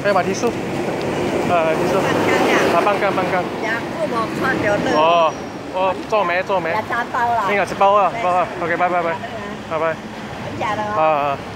可以把提速，提速。半斤。 呀，我冇看到你。 哦，我做咩？ 3包啦。 呢個10包啊，OK，拜拜。 咁就咯。